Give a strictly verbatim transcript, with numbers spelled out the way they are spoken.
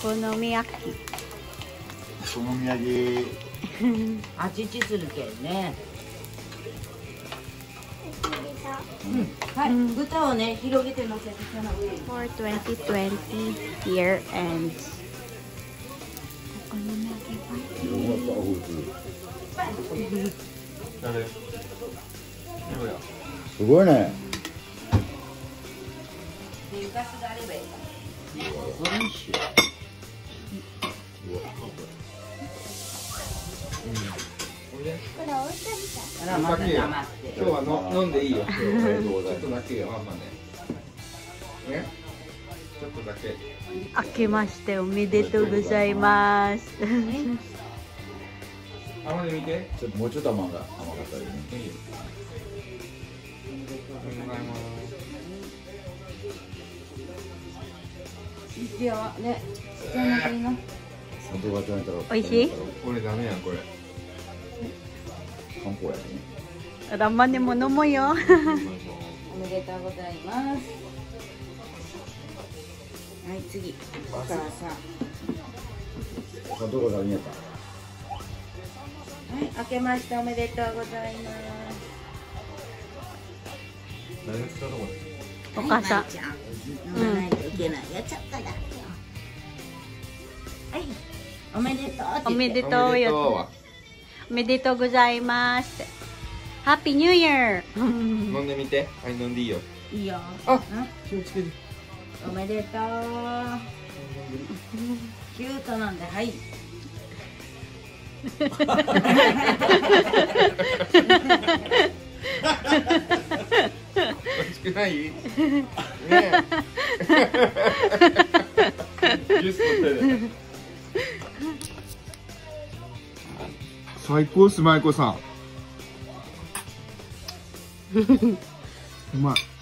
好み焼き。 お好み焼き。 あちちするけんね。うん、はい、豚をね、広げて乗せて、その上に。 For twenty twenty here and お好み焼きパーティー。 すごいね。 で、床すがあればいいかうわあら、また黙って。 今日はの飲んでいいよ。ちょっとだけよ、あんまね。ね。ちょっとだけ。 明けましておめでとうございます。 あまり見て。 ちょっともうちょっと甘が甘かったりね。 いいよ。おめでとうございます。 いいよ、ね。じゃあ、なんかいいの。 美味しい？ これダメやん、これ。 観光やね。 ラマネも飲もうよ。 おめでとうございます。はい、次。お母さん。 さどこ食べにやった。 はい、明けましておめでとうございます。 何をしたとこで。 お母さん。 はい、まいちゃん。飲まないといけないよ、ちょっとだけよ。はい、おめでとう。 おめでとうよ。おめでとうございます。ハッピーニューイヤー。 飲んでみて。はい、飲んでいいよ。 いいよ。 あ、気をつけて。 おめでとう。キュートなんで、はい。 美味しくない？ねえ。ジュースの手で。最高っす、舞子さん。うまい。